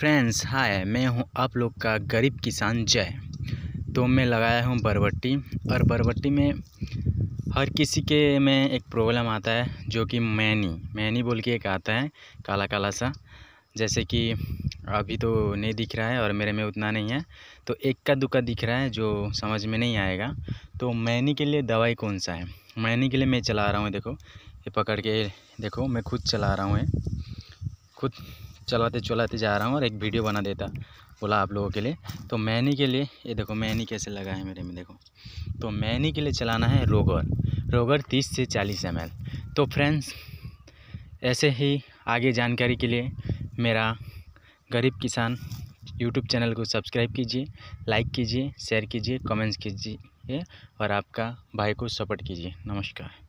Friends hi, मैं हूं आप लोग का गरीब किसान जय। तो मैं लगाया हूं बरबट्टी। और बरबट्टी में हर किसी के में एक प्रॉब्लम आता है जो कि मैनी बोल के एक आता है, काला काला सा। जैसे कि अभी तो नहीं दिख रहा है और मेरे में उतना नहीं है, तो एक का दुक्का दिख रहा है जो समझ में नहीं आएगा। तो मैनी के लिए दवाई कौन सा है? मैनी के लिए मैं चला रहा हूँ, देखो ये पकड़ के देखो, मैं खुद चला रहा हूँ, खुद चलाते चलाते जा रहा हूँ और एक वीडियो बना देता बोला आप लोगों के लिए। तो मैनी के लिए ये देखो, मैनी कैसे लगा है मेरे में, देखो। तो मैनी के लिए चलाना है रोगर 30 से 40 ml। तो फ्रेंड्स ऐसे ही आगे जानकारी के लिए मेरा गरीब किसान यूट्यूब चैनल को सब्सक्राइब कीजिए, लाइक कीजिए, शेयर कीजिए, कमेंट्स कीजिए और आपका भाई को सपोर्ट कीजिए। नमस्कार।